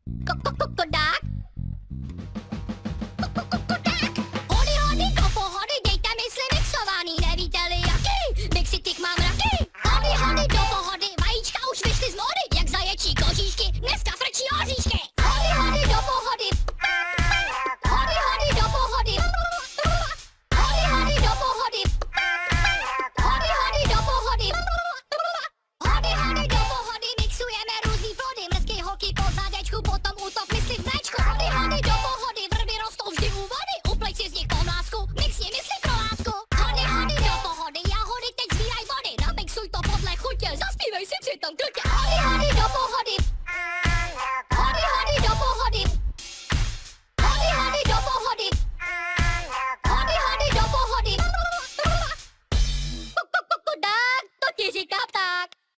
Kodák? Kodák? Hody, hody, do pohody, dejte mysli mixovaný, nevíte-li jaký? Mixy těch mám raky. Hody, hody, do pohody, vajíčka už vyšly z mody, jak zaječí kožíšky, dneska frčí oříšky. Hody, hody, do pohody. Hody, hody, do pohody. Hody, hody, do pohody. Hody, hody, do pohody. Hody, hody, do pohody, mixujeme různý plody, mrzky holky po zadečku, potom útok mysli v mléčku. Hody, hody, do pohody, vrby rostou vždy u vody, uplej si z nich pomlásku, mixni mysli pro lásku. Hody, hody, do pohody, jahody teď sbíraj body, namixuj to podle chutě, zaspívej si přitom krutě. Hody,